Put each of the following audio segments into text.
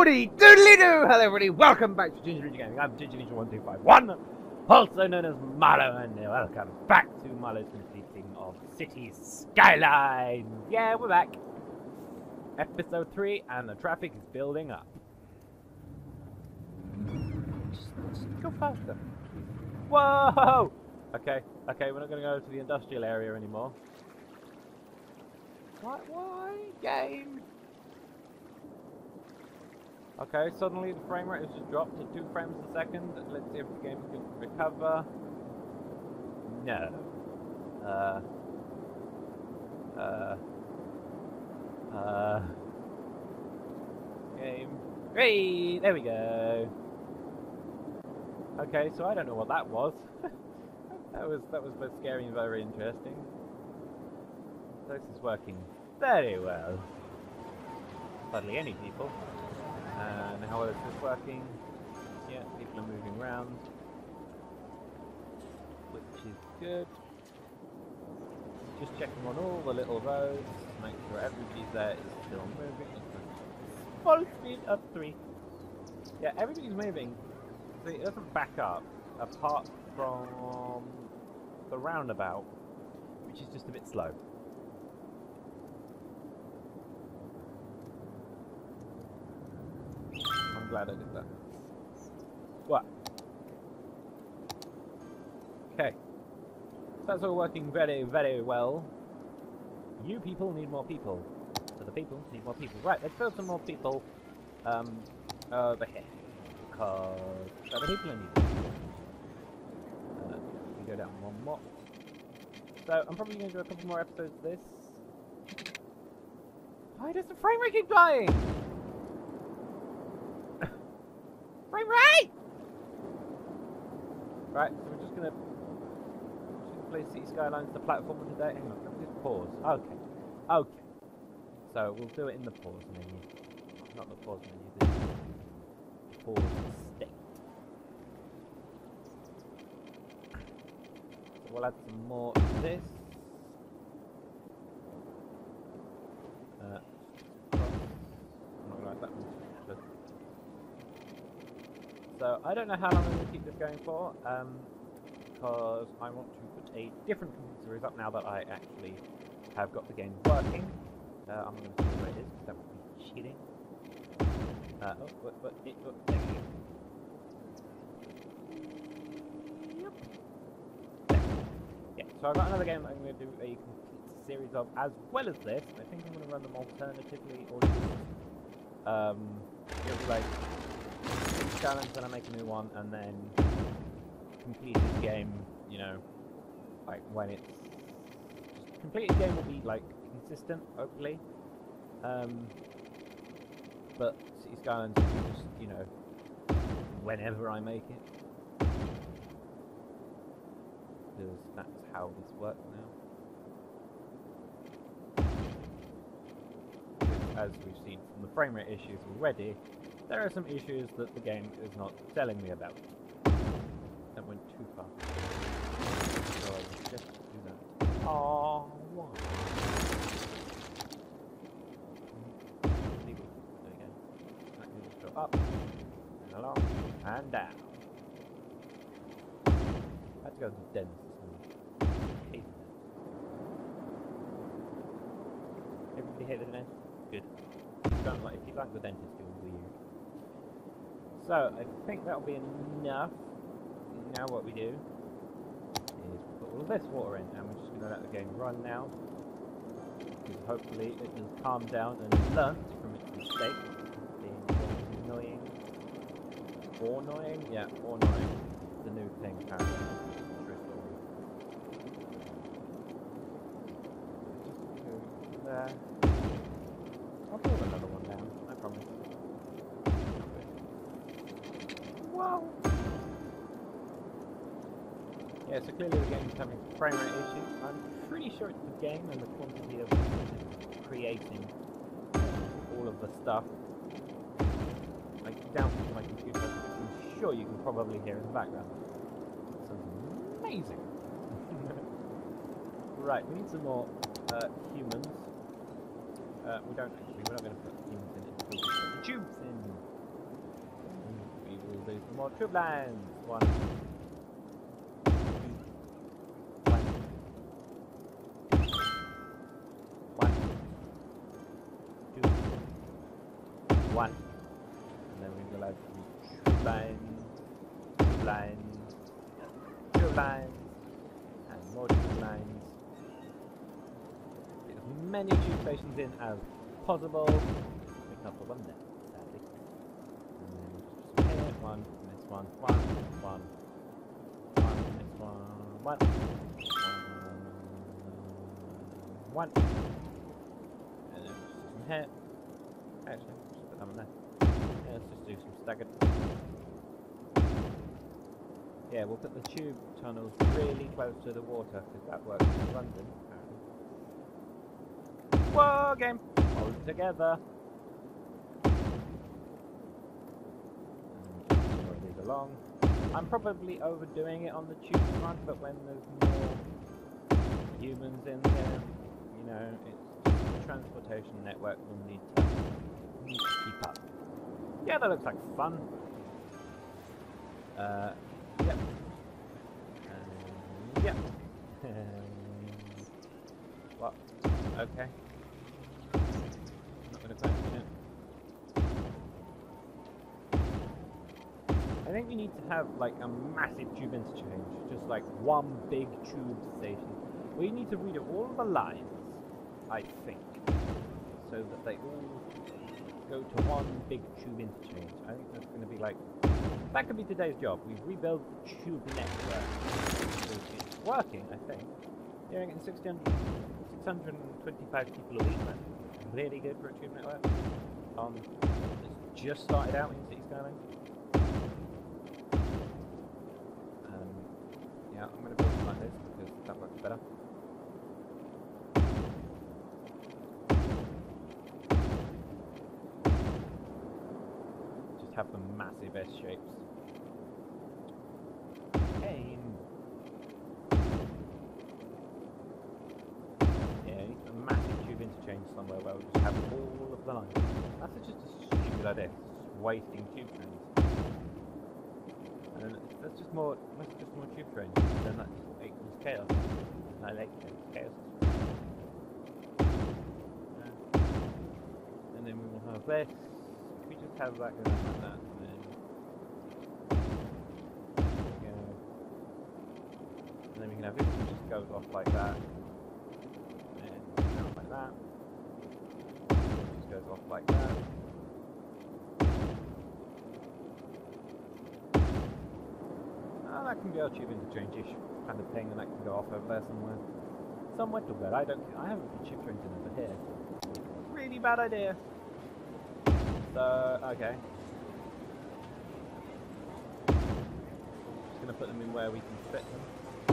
Howdy doodly doo! Hello everybody, welcome back to Gingerninja Gaming. I'm Gingerninja1251, also known as Marlow, and welcome back to Marlow's completing of Cities Skylines. Yeah, we're back. Episode 3, and the traffic is building up. Just go faster. Whoa! Okay, we're not going to go to the industrial area anymore. Why? Game? Okay, suddenly the frame rate has just dropped to 2 frames a second. Let's see if the game can recover. No. Game. Hey, there we go. Okay, so I don't know what that was. that was both scary and very interesting. This is working very well. Hardly any people. And how is this working? Yeah, people are moving around, which is good. Just checking on all the little roads, make sure everybody's there is still moving. Full speed of 3. Yeah, everybody's moving. See, it doesn't back up, apart from the roundabout, which is just a bit slow. I'm glad I did that. What? Okay. So that's all working very, very well. You people need more people. So the people need more people. Right, let's build some more people over here. Because other people are needed. We go down one more. So I'm probably going to do a couple more episodes of this. Why does the frame rate keep dying? Frame rate! Right, so we're just gonna play City Skylines, the platform of the day. Hang on, let me just pause. Okay. So we'll do it in the pause menu. Not the pause menu, the pause state. So we'll add some more of this. I'm not gonna add that one. So I don't know how long I'm going to keep this going for, because I want to put a different complete series up now that I actually have got the game working. I'm going to see where it is, because that would be cheating. Thank you. Yep. Yeah, so I've got another game that I'm going to do a complete series of, as well as this. I think I'm going to run them alternatively, or just, it'll be like Skylines, then I make a new one, and then complete this game, you know, like when it's completed game will be like consistent, hopefully. But City Skylines will be just, you know, whenever I make it, because that's how this works now. As we've seen from the frame rate issues already, there are some issues that the game is not telling me about. That went too far. So I will just do that. Aww, why? There we go. That can just go up, and along, and down. I had to go to the dentist this morning. Everybody hate the dentist? Good. If you like the dentist, you're weird. So, I think that'll be enough. Now what we do is put all of this water in, and we're just going to let the game run now. Because hopefully it will calm down and learn from its mistake. Being annoying. Or annoying? Yeah, or annoying. The new thing, apparently. Just go there. I'll pull another one down, I promise. Wow! Yeah, so clearly the game is having frame rate issues. I'm pretty sure it's the game and the quantity of creating all of the stuff. Like, down to my computer, I'm sure you can probably hear in the background. It sounds amazing! Right, we need some more humans. We don't actually, we're not going to put humans in it. We'll just put the tubes in. do some more tube lines. 1, 2, 1. And then we will have tube lines, tube lines, tube lines, and more tube lines. Get as many tube stations in as possible. Pick up the one there, sadly. And then just here, 1, this one, 1, 1, 1, this one, 1, 1. And then just some here. Actually, just put that one there. Yeah, let's just do some staggered. Yeah, we'll put the tube tunnels really close to the water because that works in London. Whoa, game! Hold together. And just move these along. I'm probably overdoing it on the tube front, but when there's more humans in there, you know, the transportation network will need to keep up. Yeah, that looks like fun. Yep. Yep. What? Okay. Not gonna question it. I think we need to have like a massive tube interchange, just like one big tube station. We need to read all the lines, I think, so that they all go to one big tube interchange. I think that's going to be like, that could be today's job. We rebuild the tube network. It's working, I think. Yeah, we're getting 625 people a week, man. Really good for a tube network. It's just started out in City Skylines. Yeah, I'm going to build something like this because that works better. Just have the massive S shapes. Aim. Yeah, you need a massive tube interchange somewhere where we just have all of the lines. That's just a stupid idea. It's just wasting tube trains. And that's just more tube trains. And then that just equals chaos. And I like chaos. And then we will have this. We just have that going like that. And then we can have this which just goes off like that. And down like that. It just goes off like that. That can be our tube interchange-ish kind of thing, and that can go off over there somewhere. Somewhere to where I haven't put tube trains in over here. Really bad idea. So, okay. Just gonna put them in where we can fit them.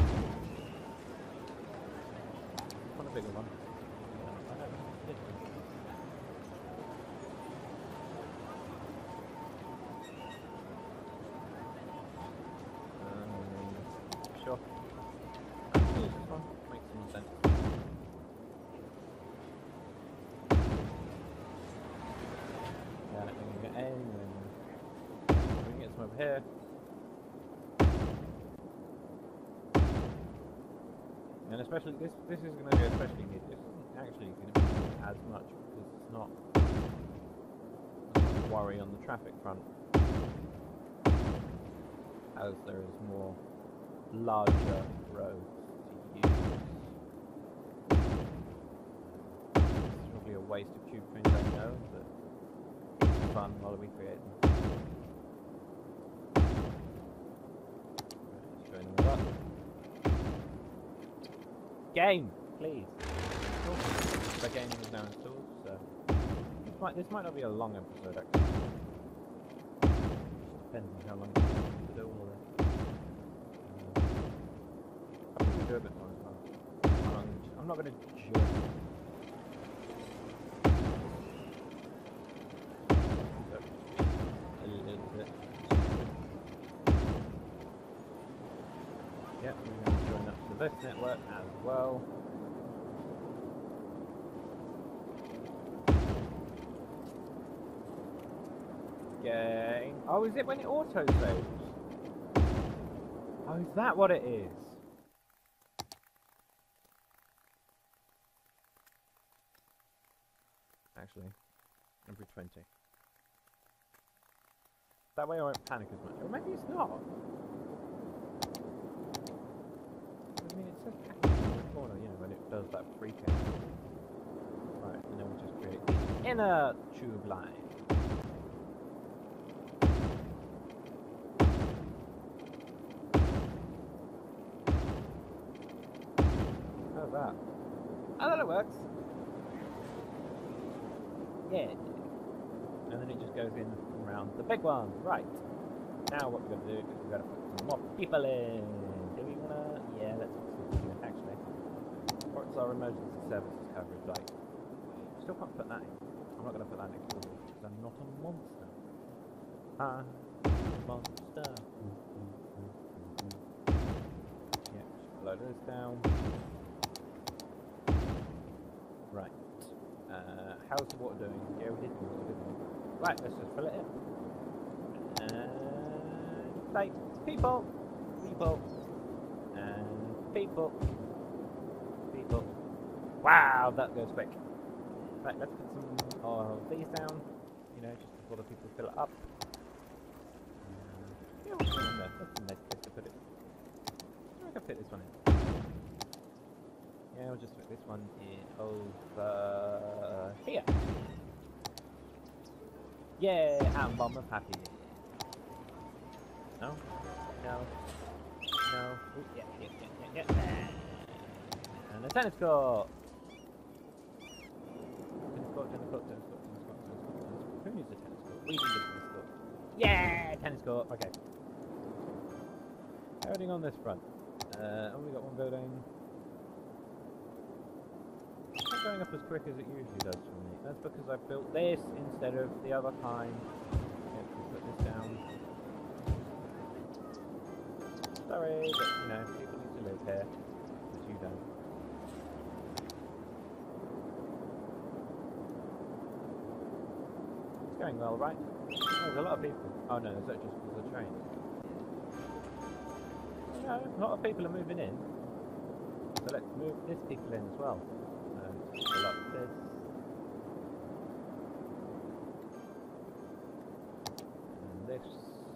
Want a bigger one? I don't know. Sure. This one makes some sense. Yeah, we can get A, and we can get some over here. And especially this is going to be especially needed. This isn't actually going to be as much because it's not a worry on the traffic front, as there is more larger roads to use. It's probably a waste of tube trains, I know, but it's fun while we create them. Let's join them up. Game, please. The game is now installed, so this might not be a long episode actually. Just depends on how long it takes to do all of this. I'll probably do a bit more as well. I'm not going to judge. A little bit. Yep, we're going to join up to this network as well. game. Oh, is it when it auto saves? Oh, is that what it is? Actually, every 20. That way I won't panic as much. Or maybe it's not. I mean, it says catch in the corner, you know, when it does that free catch. Right, and then we'll just create the inner tube line. How's that? Oh, that works. Yeah. And then it just goes in around the big one. Right. Now what we're going to do is we're going to put some more people in. Do we want to? Yeah, let's put some actually. What's our emergency services coverage like? Still can't put that in. I'm not going to put that next to it because I'm not a monster. I'm a monster. Yeah, just blow this down. Right. How's the water doing? Yeah, we did the water, didn't we? Right, let's just fill it in. And like people, and people. Wow, that goes quick. Right, let's put some of these down. You know, just before the people fill it up. Yeah, what's going on there? That's a nice place to put it. I can fit this one in. Yeah, we'll just put this one in over here. Yeah, atom bomb of happy. No? No. No. Ooh, yeah. And a tennis court. Tennis court. Who needs a tennis court? We need a tennis court. Yeah, tennis court. Okay. Building on this front. Only got one building. It's not going up as quick as it usually does for me. That's because I've built this instead of the other kind. Yeah, put this down. Sorry, but you know, people need to live here, because you don't. It's going well, right? Oh, there's a lot of people. Oh no, is that just because of the train? No, a lot of people are moving in. So let's move this people in as well. Fill up this. And this.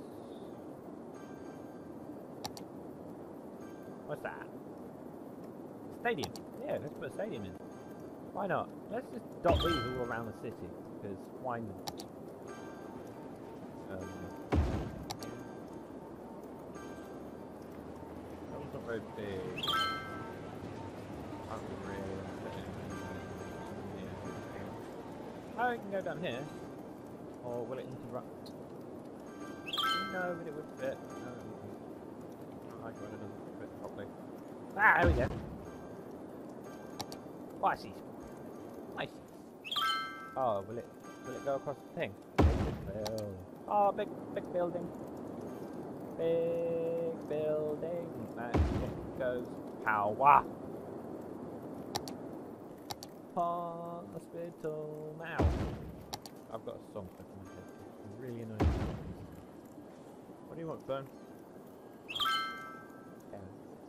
What's that? Stadium. Yeah, let's put a stadium in. Why not? Let's just dot these all around the city, because why not? That one's not very big. Oh, it can go down here. Or will it interrupt? No, but it would fit. No, it wouldn't. I like when it doesn't fit properly. Ah, there we go. Oh, I see. Oh, will it go across the thing? Oh, big building. Big building. And it goes power. Hospital now. I've got a song stuck in my head. It's really annoying. What do you want, phone? Yeah.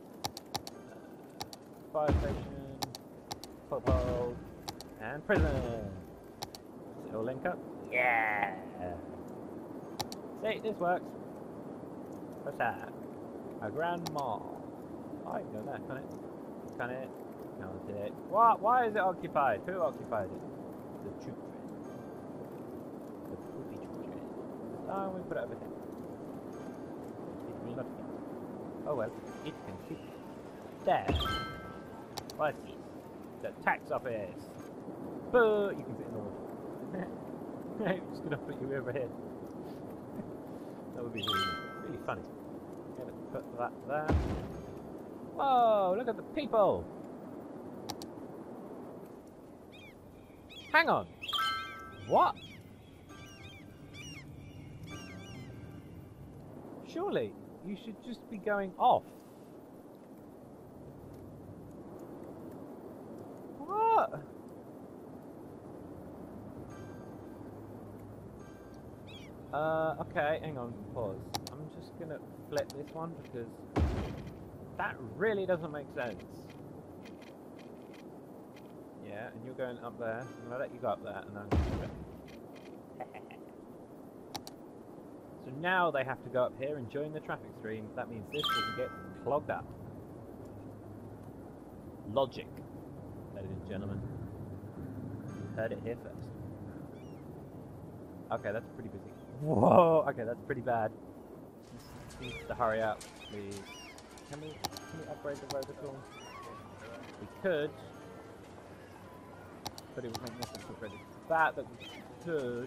Fire station, football, and prison. Does it all link up? Yeah. See, this works. What's that? A grand mall. Oh, I can go there, can it? Can it? Counted it. What? Why is it occupied? Who occupied it? The children. The poopy children. Oh, we put it over here. It will not fit. Oh well, it can fit. There. What's this? The tax office. Boo! You can fit in the water. I'm just gonna put you over here. That would be really funny. Okay, let's put that there. Whoa! Look at the people! Hang on. What? Surely you should just be going off. What? Okay, hang on, pause. I'm just gonna flip this one because that really doesn't make sense. Yeah, and you're going up there. I'm gonna let you go up there, and then I'm gonna flip it. So now they have to go up here and join the traffic stream. That means this doesn't get clogged up. Logic, ladies and gentlemen. You heard it here first. Okay, that's pretty busy. Whoa! Okay, that's pretty bad. This needs to hurry up, please. Can we upgrade the road at all? We could, but it would make no sense to upgrade that we could.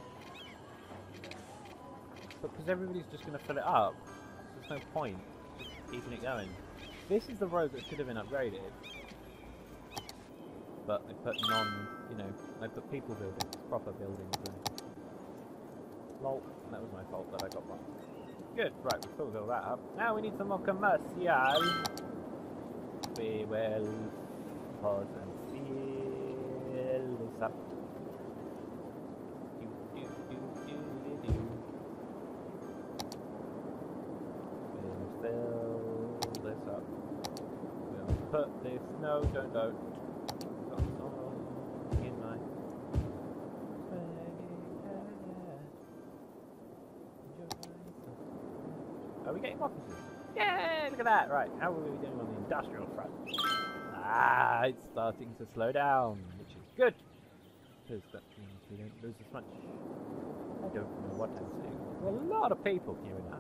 But because everybody's just going to fill it up, there's no point keeping it going. This is the road that should have been upgraded. But I put I put people buildings, proper buildings there. Lol, that was my fault that I got wrong. Good, right, we filled all that up. Now we need some more commercial. We will pause and fill this up. We'll fill this up. We'll put this. No, don't. Are we getting offices? Yeah, look at that! Right, how are we doing on the industrial front? Ah, it's starting to slow down, which is good. Because that means we don't lose as much. I don't know what I'm saying. There are a lot of people here now.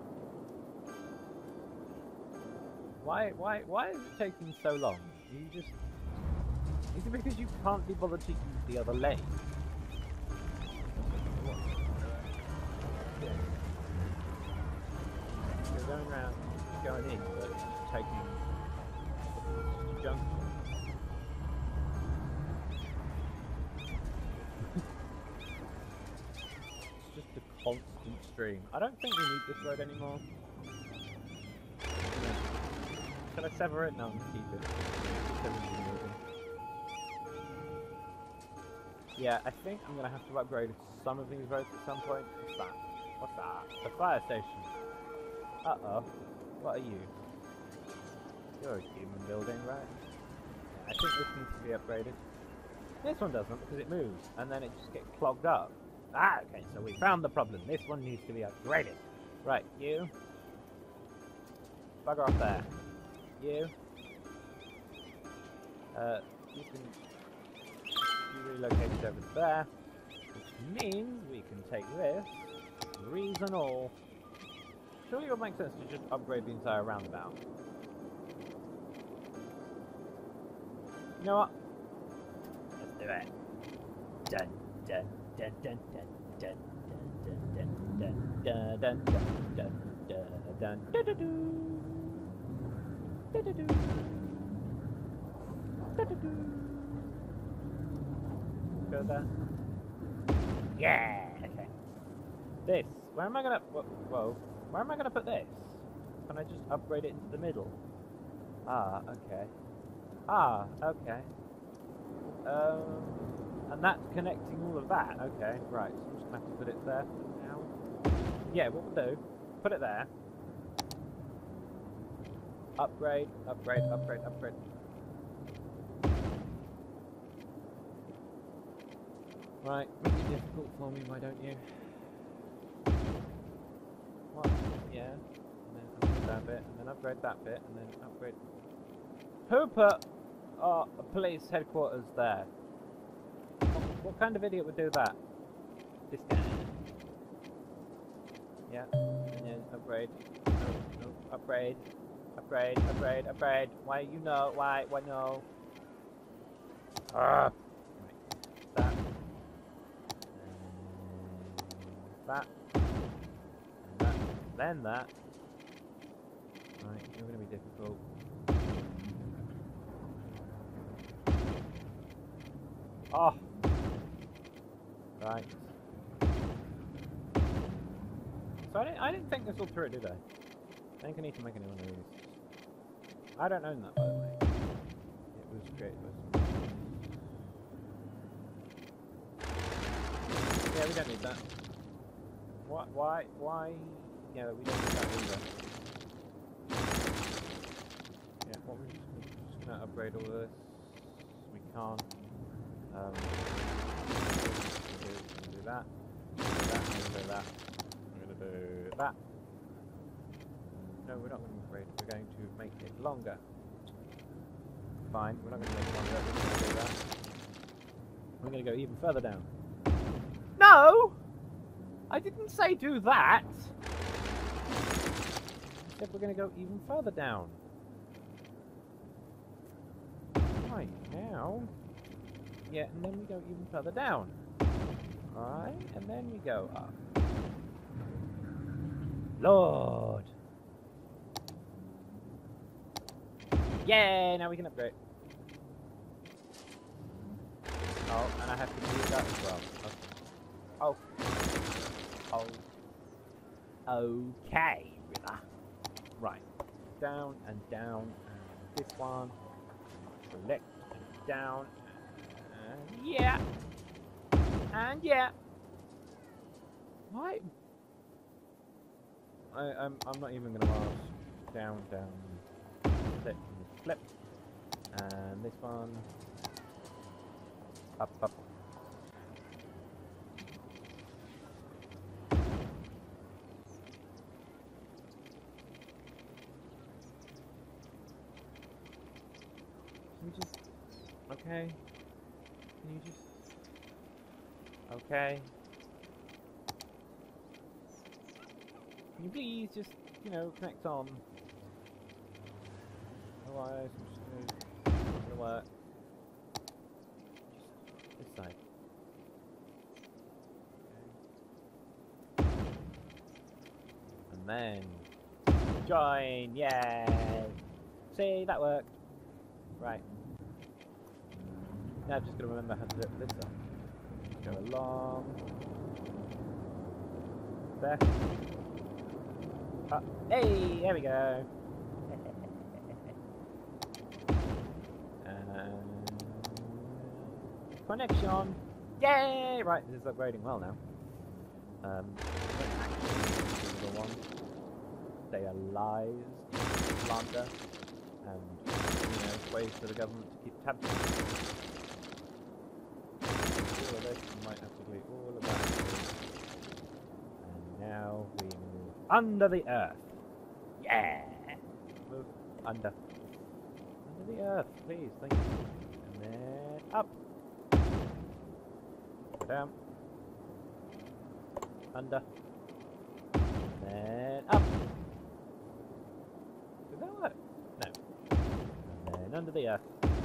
Why is it taking so long? Is it because you can't be bothered to use the other lane? You're going around, going in, but it's just taking junk. It's just a constant stream. I don't think we need this road anymore. Should I sever it? No, I'm gonna keep it. Yeah, I think I'm gonna have to upgrade some of these roads at some point. What's that? What's that? The fire station. Uh-oh. What are you? You're a human building, right? Yeah, I think this needs to be upgraded. This one doesn't because it moves, and then it just gets clogged up. Ah, okay, so we found the problem. This one needs to be upgraded. Right, you. Bugger off there. You. You can be relocated over there, which means we can take this, trees and all. Surely it would make sense to just upgrade the entire roundabout. You know what? Let's do it. Dun dun dun dun dun dun dun dun dun dun dun dun dun dun dun. Go there. Yeah. Okay. This. Where am I gonna? Whoa. Where am I gonna put this? Can I just upgrade it into the middle? Ah. Okay. Ah. Okay. And that's connecting all of that. Okay. Right. So I'm just gonna have to put it there for now. Yeah. What we'll do? Put it there. Upgrade. Upgrade. Upgrade. Upgrade. Right, make it difficult for me, why don't you? What? Yeah. And then upgrade that bit, and then upgrade that bit, and then upgrade... Who put a police headquarters there? What kind of idiot would do that? This guy. Yeah, and then upgrade. No, upgrade. Upgrade, upgrade, upgrade. Why you know? Why no? Right. That. That. And that. Then that. Right, you're gonna be difficult. Oh! Right. So I didn't think this all through, did I? I think I need to make a new one of these. I don't own that, by the way. It was created by someone. Yeah, we don't need that. Why? Yeah, we don't do that either. Yeah, what we're just gonna upgrade all this. We can't. Do that. Do that. We're gonna do that. No, we're not going to upgrade. We're going to make it longer. Fine, we're not going to make it longer. We're going to do that. We're going to go even further down. No! I didn't say do that! I said we're going to go even further down. Right, now... Yeah, and then we go even further down. Alright, and then we go up. Lord! Yeah, now we can upgrade. Oh, and I have to do that as well. Okay. Okay, river. Right. Down and down. And this one. Select and down. And yeah. And yeah. Why? I'm not even gonna ask. Down, down. Flip. And this one. Up, up. Can you just... Okay. Can you just... Okay. Can you please just, you know, connect on? Otherwise, I'm just gonna work. Just this side. Okay. And then join, yay! See, that worked. Right. Now I'm just gonna remember how to do this up. Go along. There. Up. Hey, there we go. Connection! Yay! Right, this is upgrading well now. Actually, one. They are lies, slander, and, you know, ways for the government to keep tabs on it. All of this, we might have to do all of that. And now we move under the earth. Yeah! Move under. Under the earth, please, thank you. And then up. Down. Under. And then up. Did that work? No. And then under the earth.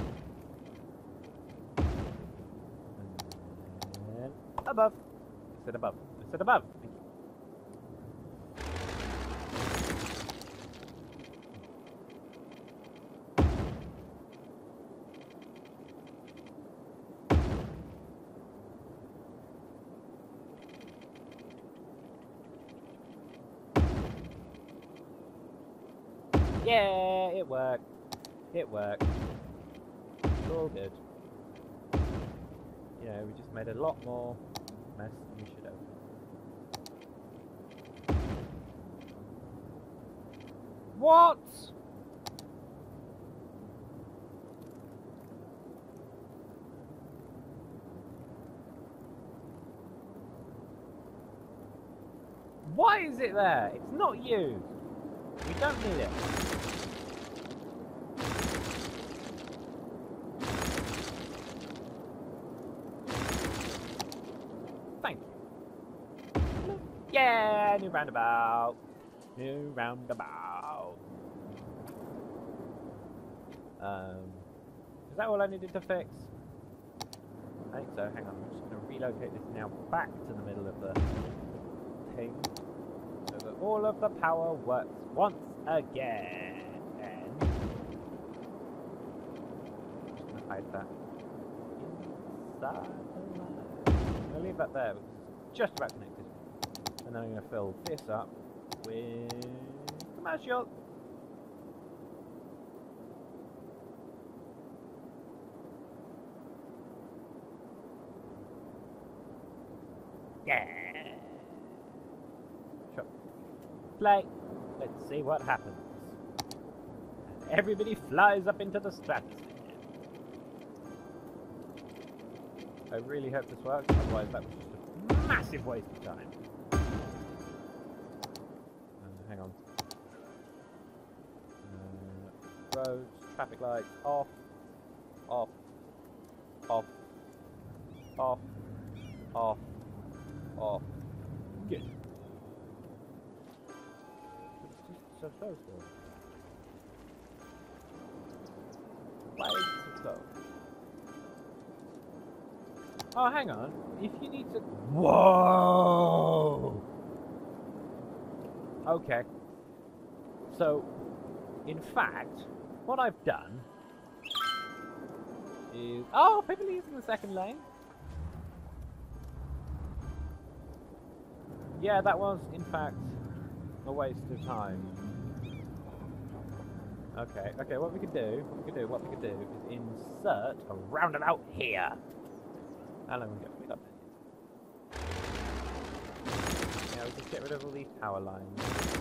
And then above. I said above. I said above. Thank you. Yeah, it worked. It worked. It's all good. You know, we just made a lot more mess than we should have. What? Why is it there? It's not used. We don't need it. Thank you. Yeah, new roundabout. New roundabout. Is that all I needed to fix? I think so. Hang on. I'm just going to relocate this now back to the middle of the thing, so that all of the power works once again. I'm just going to hide that inside the line. I'm going to leave that there because it's just about connected. And then I'm going to fill this up with commercial. Yeah. play. Let's see what happens. Everybody flies up into the stratosphere. I really hope this works, otherwise that was just a massive waste of time. Hang on. Roads, traffic lights, off, off, off, off, off, off. Good. So slow. Why is it so slow? Oh, hang on. If you need to... Whoa! Okay. So, in fact, what I've done is... Oh, people are using the second lane. Yeah, that was, in fact, a waste of time. Okay, what we could do is insert a roundabout here. How long we got? Yeah, we just get rid of all these power lines.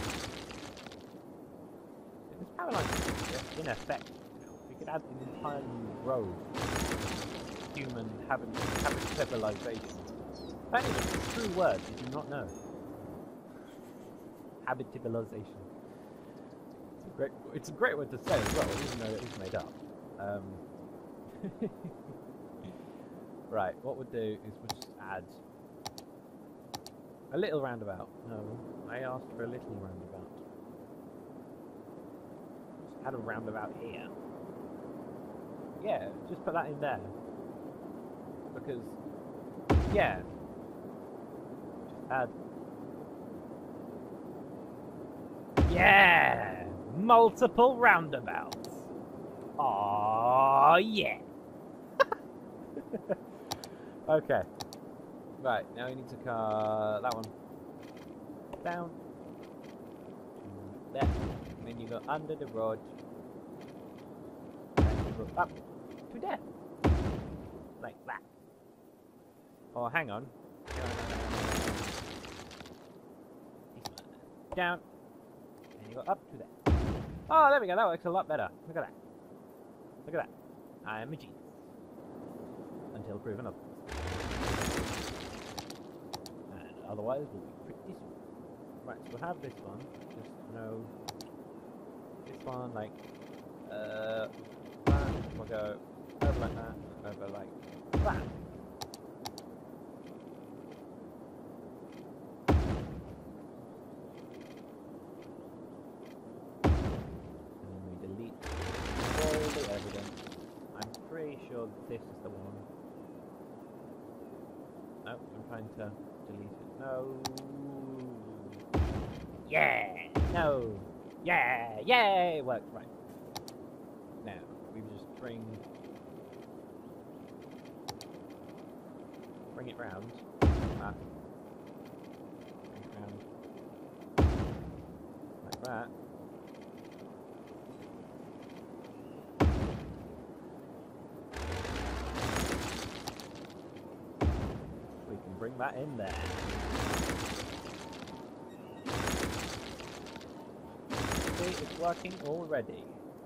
This power line is in effect. We could add an entire new road. Human habitabilization. Apparently it's a true word, did you not know? Habitabilization. It's a great word to say as well, even though it is made up. Right, what we'll do is we'll just add a little roundabout. No, I asked for a little roundabout. Just add a roundabout here. Yeah, just put that in there. Because, yeah. Just add. Yeah! Multiple roundabouts. Aww, yeah. Okay. Right, now we need to car that one down. There. And then you go under the road. And you go up to there. Like that. Oh, hang on. Down. And you go up to there. Oh, there we go. That works a lot better. Look at that. Look at that. I am a genius. Until proven otherwise. And otherwise, we'll be pretty soon. Right, so we'll have this one. Just know this one, like, that. We'll go over like that, over like that. Sure this is the one. No, I'm trying to delete it. No. Yeah! No! Yeah! Yeah! It worked, right. Now, we just bring it round. Ah. Bring it round. Like that. Bring that in there. See, it's working already.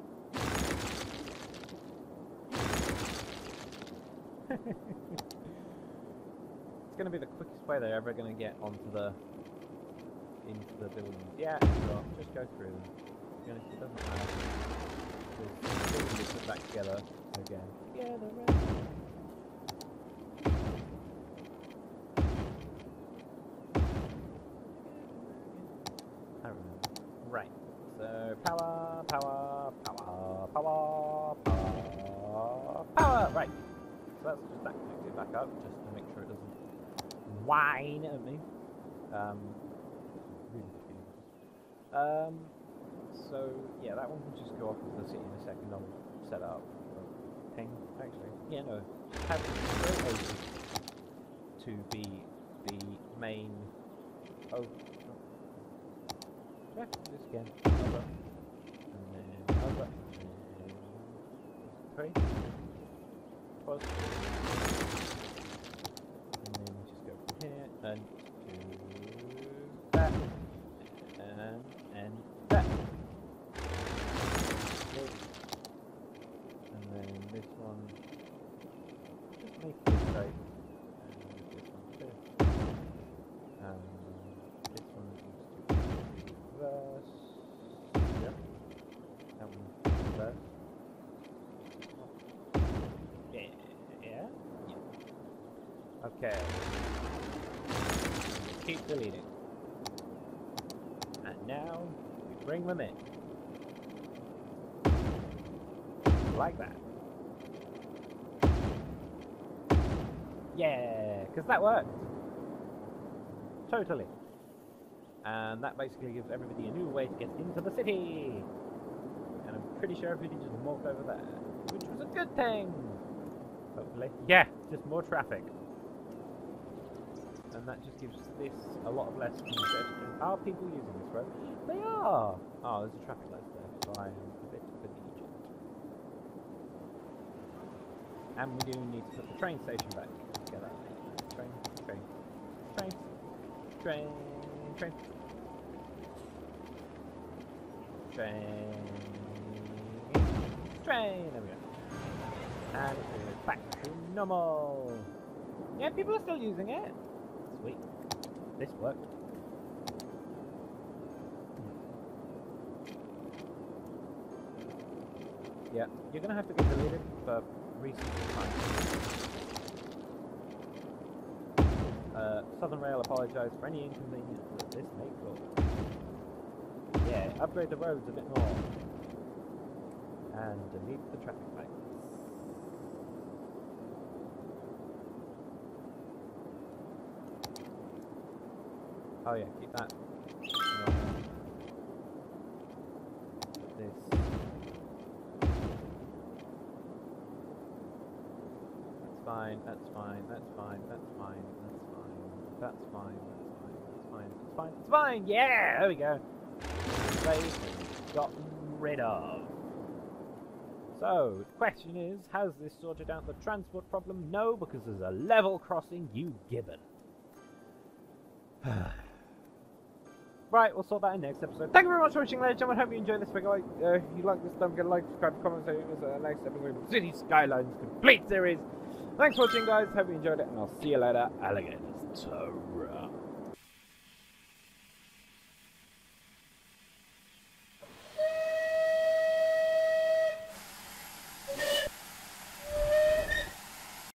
It's going to be the quickest way they're ever going to get into the buildings. Yeah, sure. Just go through them. To be honest, it doesn't matter. Because we can put that together again. Together. Right, so power, right. So that's just that connected back up, just to make sure it doesn't whine at me. So yeah, that one can just go off into the city in a second. I'll set up ping, actually. Yeah, no, just have it straight over to be the main. Oh. Yeah, do this again. Over. And then over. And then 3. Pause. And then we just go from here and to that. And Okay. Keep deleting. And now we bring them in. Like that. Yeah, because that worked. Totally. And that basically gives everybody a new way to get into the city. And I'm pretty sure everybody just walked over there, which was a good thing. Hopefully. Yeah, just more traffic. And that just gives this a lot of less congestion. Are people using this road? They are! Oh, there's a traffic light there, so I am a bit of an idiot. And we do need to put the train station back together. Train, train, train, train, train. Train, train, there we go. And it's back to normal. Yeah, people are still using it. Sweet. This worked. Yeah, you're gonna have to get deleted for reasons of time. Southern Rail apologise for any inconvenience that this may cause. Yeah, upgrade the roads a bit more. And delete the traffic lights. Oh yeah, keep that. This. That's fine, that's fine, that's fine, that's fine, that's fine, that's fine, that's fine, that's fine, that's fine, yeah! There we go. Space gotten rid of. So, the question is, has this sorted out the transport problem? No, because there's a level crossing, you gibbon. Right, we'll sort that in next episode. Thank you very much for watching, ladies and gentlemen. Hope you enjoyed this video. If you like this, don't forget to like, subscribe, comment, say it next episode of City Skylines Complete Series. Thanks for watching, guys. Hope you enjoyed it, and I'll see you later, alligators. Ta-ra.